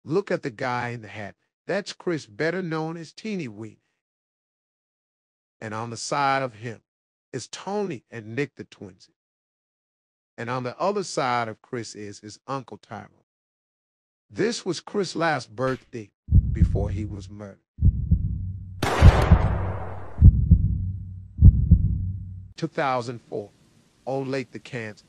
Look at the guy in the hat. That's Chris, better known as Teeny Weeny. And on the side of him is Tony and Nick the twins. And on the other side of Chris is his Uncle Tyrone. This was Chris' last birthday before he was murdered. 2004, Old Lake, the Kansas.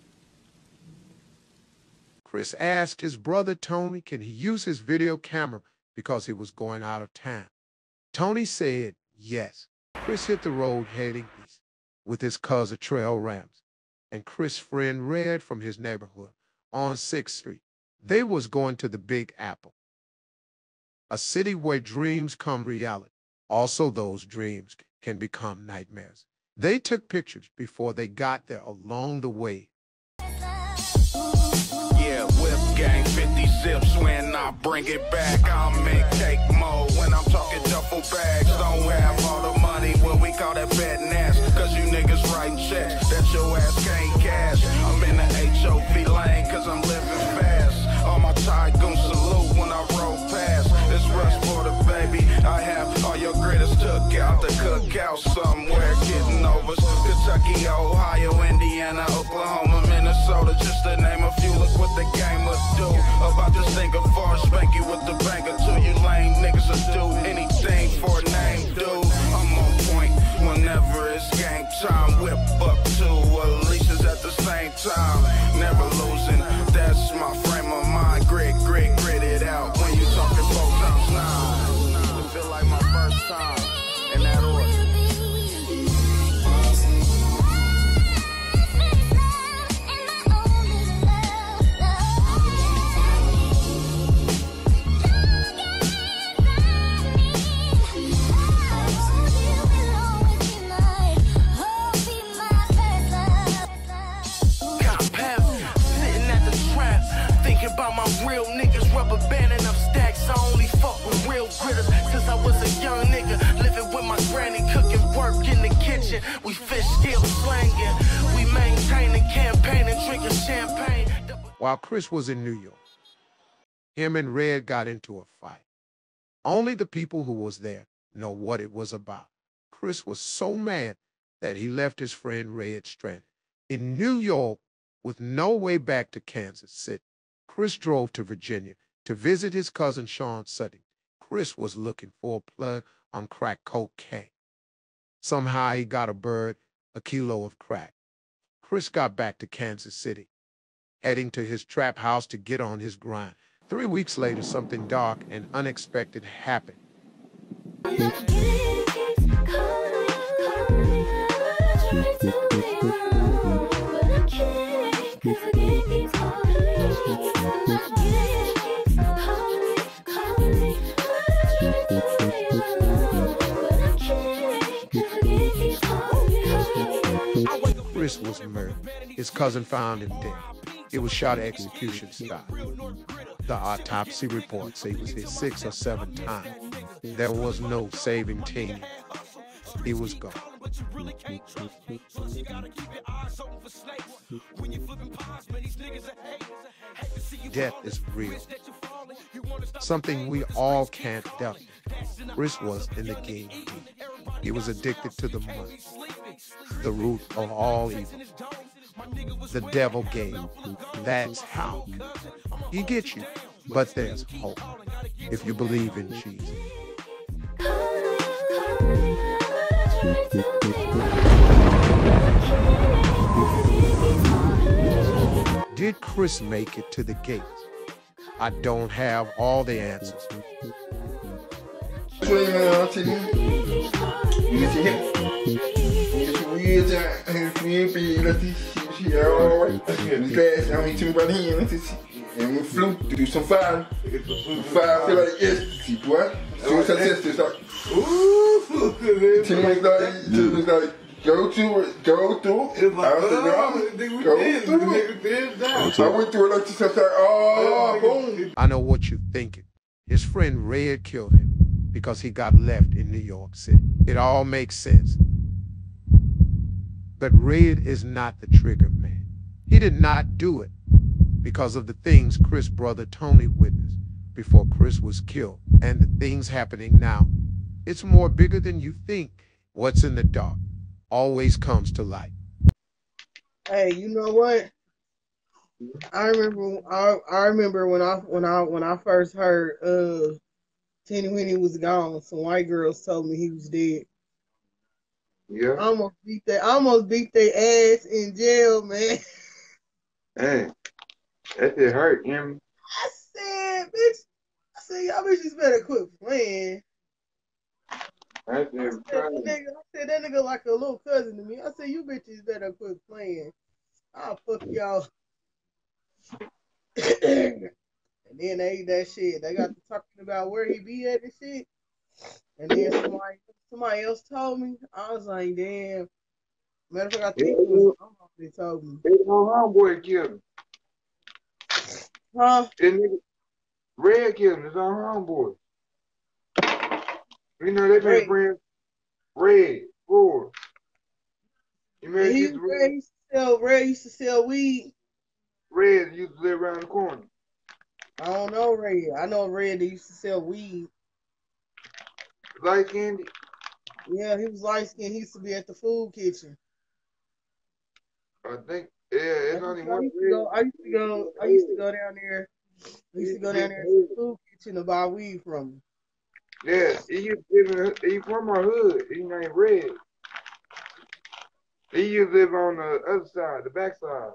Chris asked his brother Tony, can he use his video camera because he was going out of town. Tony said yes. Chris hit the road heading east with his cousin Trail Rams and Chris' friend Red from his neighborhood on 6th Street. They was going to the Big Apple, a city where dreams come reality. Also, those dreams can become nightmares. They took pictures before they got there along the way. Yeah, whip gang, 50 zips when I bring it back. I'll make cake mode when I'm talking duffel bags. Don't have all the money, what we call that betting ass. Cause you niggas writing checks that your ass can't cash. I'm in the HOV lane cause I'm living fast. All my Tygoon salute when I roll past. It's rush for the baby. I have all your gritters took out the cookout somewhere getting over. Kentucky, Ohio, Indiana, Oklahoma, Minnesota, just to name a few. Look what the game would do. About this thing of far spank you with the banger to you lame niggas will do anything for a name, dude. I'm on point whenever it's game time. Whip up to Alicia's at the same time. Never losing, that's my frame of mind. Grit it out when you talking 4x9. It feel like my first time in that order. About my real niggas, rubber banding up stacks. I only fuck with real critters since I was a young nigga. Living with my granny, cooking work in the kitchen. We fish still slanging. We maintaining campaigning, drinking champagne. While Chris was in New York, him and Red got into a fight. Only the people who was there know what it was about. Chris was so mad that he left his friend Red stranded in New York with no way back to Kansas City. Chris drove to Virginia to visit his cousin Sean Sutton. Chris was looking for a plug on crack cocaine. Somehow he got a bird, a kilo of crack. Chris got back to Kansas City, heading to his trap house to get on his grind. 3 weeks later, something dark and unexpected happened. Chris was murdered. His cousin found him dead. It was shot execution style. The autopsy report said he was hit 6 or 7 times. There was no saving Teeny. He was gone. Death is real. Something we all can't doubt. Chris was in the game. He was addicted to the money, the root of all evil. The devil game. That's how he gets you. But there's hope if you believe in Jesus. Did Chris make it to the gates? I don't have all the answers. En we vloed, du som fan. Fan feel like yes, see boy. So success is like, ooh, team like go through it. Go through. I went through it like this. Oh, boom. I know what you're thinking. His friend Red killed him because he got left in New York City. It all makes sense. But Red is not the trigger man. He did not do it because of the things Chris' brother Tony witnessed before Chris was killed, and the things happening now. It's more bigger than you think. What's in the dark always comes to light. Hey, you know what? I remember when I first heard Teeny Weeny was gone. Some white girls told me he was dead. Yeah. I almost beat their ass in jail, man. Hey, that shit hurt him. I said, y'all bitches better quit playing. That I shit said, crazy. that nigga like a little cousin to me. I said, you bitches better quit playing. I'll fuck y'all. And then that shit. They got to talking about where he be at and shit. And then somebody else told me. I was like, damn. Matter of fact, I Yeah, think it was my mom that told me. his own homeboy killed him. Huh? That nigga Red killed him, his own homeboy. You know, they been Ray. friends. Red, four. You remember He used to Ray used to sell weed. Red used to live around the corner. I don't know Ray. I know Ray that used to sell weed. Light candy. Yeah, he was light skinned. He used to be at the food kitchen. I think, yeah, it's only one I used to go down there. I used to go down there to the food kitchen to buy weed from him. Yeah, he from our hood. He named Red. He used to live on the other side, the back side.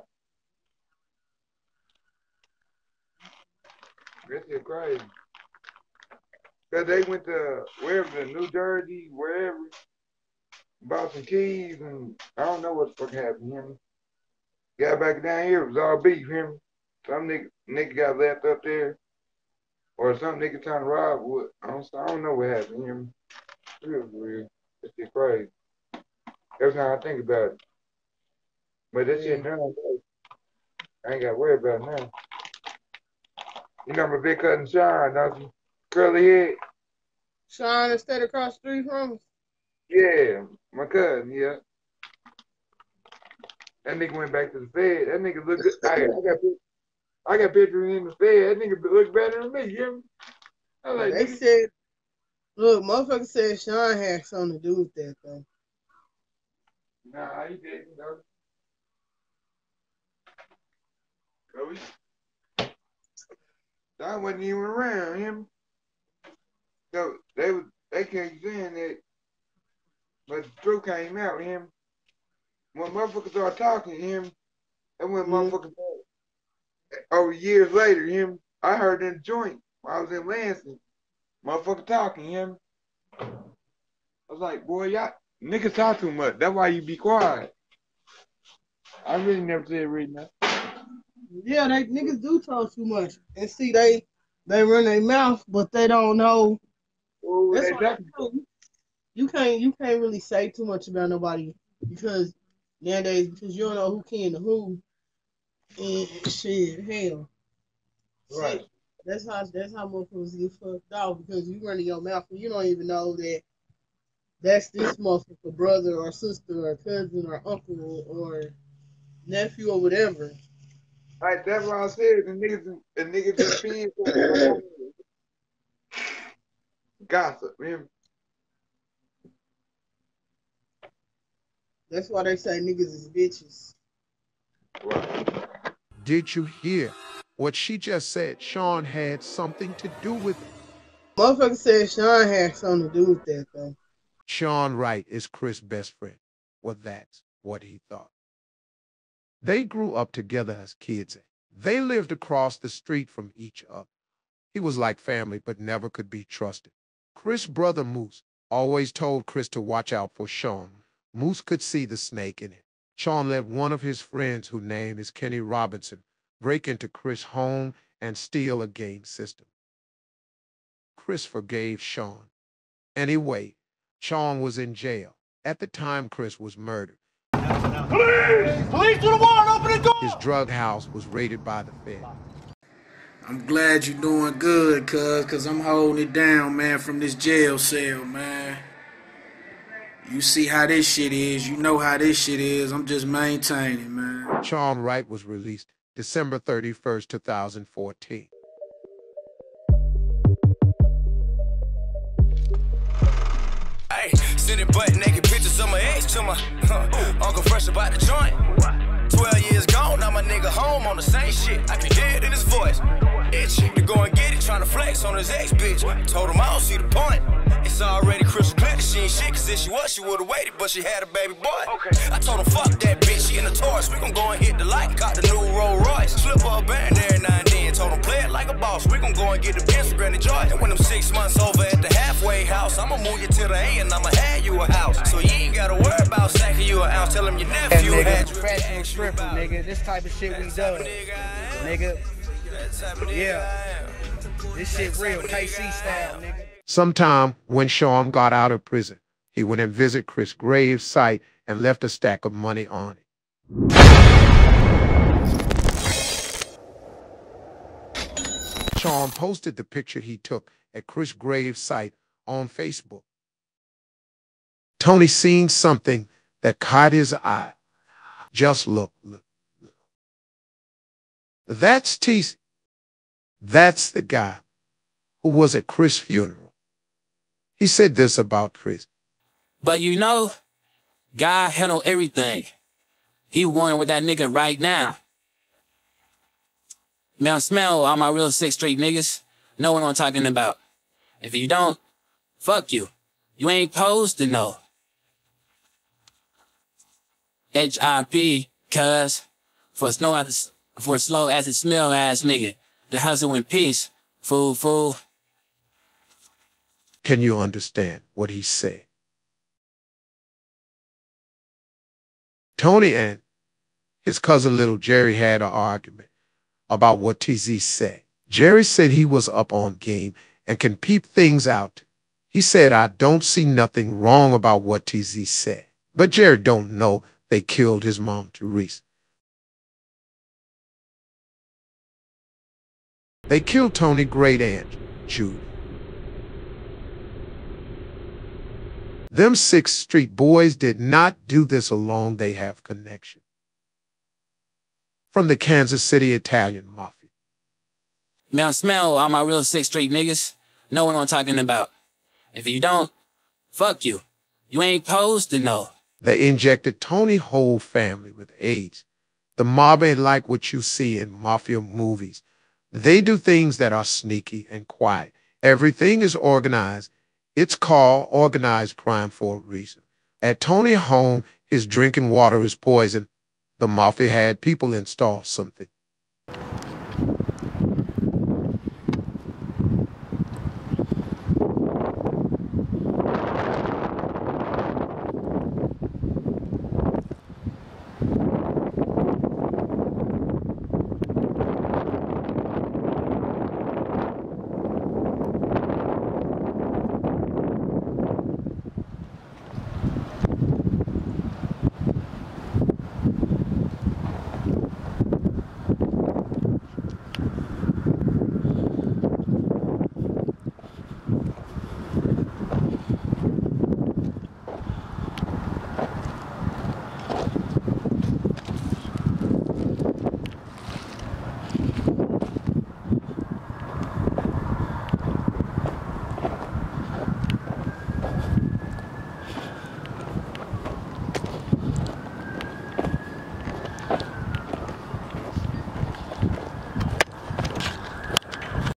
That shit crazy. Cause they went to wherever, New Jersey, wherever, bought some keys, and I don't know what the fuck happened to him. Got back down here, it was all beef, him. Some nigga got left up there, or some nigga trying to rob Wood. I don't know what happened to him. It was weird. That shit crazy. Every time I think about it. But that shit done. I ain't got to worry about it now. You know my big cousin Sean, don't you? Curly head. Sean that stayed across the street from us. Yeah, my cousin, yeah. That nigga went back to the Fed. That nigga look good. I got pictures in the Fed. That nigga look better than me, you hear me? I was like, They said, look, motherfucker said Sean had something to do with that, though. nah, he didn't, though. I wasn't even around him. So they kept saying that, but the truth came out him. When motherfuckers started talking to him, and when motherfuckers over years later, I heard in the joint while I was in Lansing, motherfucker talking him. I was like, boy, y'all niggas talk too much. That's why you be quiet. I really never said read nothing. Yeah, they niggas do talk too much. And see, they run their mouth, but they don't know. Oh, That's exactly. why you can't really say too much about nobody because nowadays because you don't know who can to who. And shit, hell. Right. Shit. That's how motherfuckers get fucked off because you running your mouth and you don't even know that that's this motherfucker brother or sister or cousin or uncle or nephew or whatever. Like that's what I said. The niggas just being gossip, man. That's why they say niggas is bitches. Right. Did you hear what she just said? Sean had something to do with it. Motherfucker said Sean had something to do with that though. Sean Wright is Chris' best friend. Well, that's what he thought. They grew up together as kids. They lived across the street from each other. He was like family, but never could be trusted. Chris' brother Moose always told Chris to watch out for Sean. Moose could see the snake in it. Sean let one of his friends, whose name is Kenny Robinson, break into Chris' home and steal a game system. Chris forgave Sean. Anyway, Sean was in jail at the time Chris was murdered. Police! Police to the warrant! Open the door! His drug house was raided by the Fed. I'm glad you're doing good, cuz I'm holding it down, man, from this jail cell, man. You see how this shit is. You know how this shit is. I'm just maintaining, man. Sean Wright was released December 31st, 2014. Hey, sending butt naked pictures of my ex to my Uncle Fresh about the joint. 12 years gone, now my nigga home on the same shit. I can hear it in his voice. Itchy to go and get it, trying to flex on his ex bitch. Told him I don't see the point. It's already crystal clear that she ain't shit, cause if she was, she would've waited, but she had a baby boy. I told him fuck that bitch, she in the Taurus. We gon' go and hit the light, got the new Rolls Royce. Slip her a band every now and then, told him play it like a boss. We gon' go and get the Benz for Granny Joy. And when them 6 months over at the halfway house, I'ma move you to the A and I'ma have you a house. So you ain't gotta worry about sacking you an ounce, tell him your nephew had you. Professional stripper, nigga. This type of shit we do, nigga. Yeah. This shit real, KC style, nigga. Sometime when Sean got out of prison, he went and visited Chris Graves' site and left a stack of money on it. Sean posted the picture he took at Chris Graves' site on Facebook. Tony seen something that caught his eye. Just look. That's TC. That's the guy who was at Chris' funeral. He said this about Chris. But you know, God handle everything. He warring with that nigga right now. Man, smell all my real 6th Street niggas. Know what I'm talking about. If you don't, fuck you. You ain't supposed to know. HIP, cuz, for slow as it smell ass nigga. The hustle in peace, fool. Can you understand what he said? Tony and his cousin Little Jerry had an argument about what TZ said. Jerry said he was up on game and can peep things out. He said, I don't see nothing wrong about what TZ said. But Jerry don't know they killed his mom, Teresa. They killed Tony's great aunt, Judy. Them 6th Street boys did not do this alone. They have connection from the Kansas City Italian Mafia. Man, smell all my real 6th Street niggas. Know what I'm talking about. If you don't, fuck you. You ain't supposed to know. They injected Tony's whole family with AIDS. The mob ain't like what you see in mafia movies. They do things that are sneaky and quiet. Everything is organized. It's called organized crime for a reason. At Tony's home, his drinking water is poison. The mafia had people install something